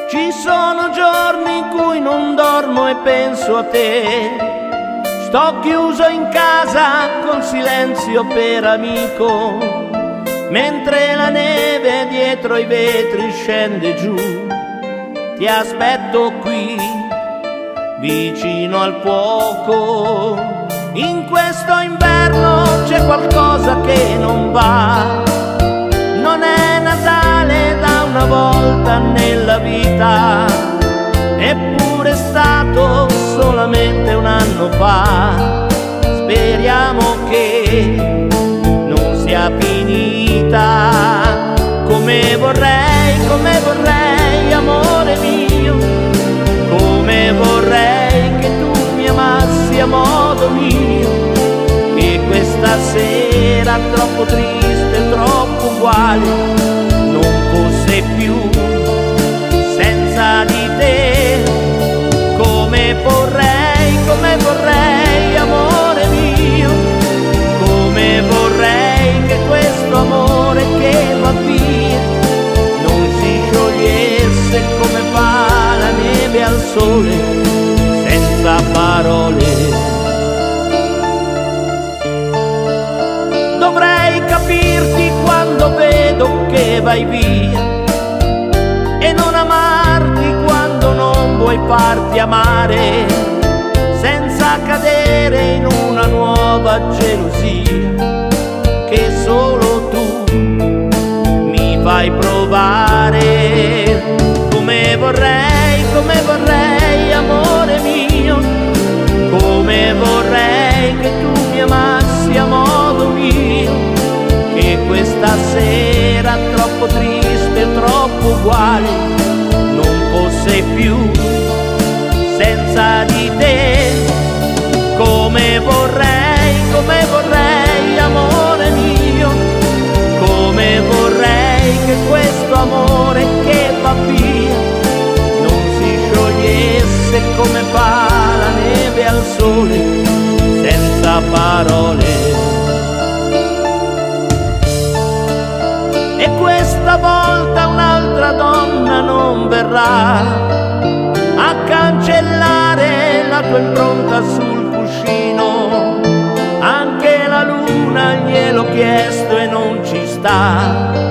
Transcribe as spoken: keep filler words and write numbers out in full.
Ci sono giorni in cui non dormo e penso a te. Sto chiuso in casa col silenzio per amico, mentre la neve dietro i vetri scende giù. Ti aspetto qui, vicino al fuoco. In questo inverno c'è qualcosa che non va. Non è Natale da una volta nella vita, eppure è stato solamente un anno fa. Speriamo che non sia finita. Come vorrei, come vorrei, amore mio, come vorrei che tu mi amassi a modo mio, che questa sera troppo triste, troppo uguale non fosse più senza di te. Come vorrei, come vorrei, amore mio, come vorrei che questo amore che va via non si sciogliesse come fa la neve al sole, senza parole. Dovrei capirti quando vedo che vai via e non amarti quando non vuoi farti amare, senza cadere in una nuova gelosia che solo tu mi fai provare. Come vorrei, come vorrei, amore mio, come vorrei che tu mi amassi a modo mio, che questa sera troppo triste, troppo uguale non fosse più senza di te. Come vorrei, come vorrei, amore mio, come vorrei che questo amore che va via non si sciogliesse come fa la neve al sole, senza parole. E questa volta un'altra donna non verrà a cancellare la tua impronta sul cuscino. Anche la luna gliel'ho chiesto e non ci sta.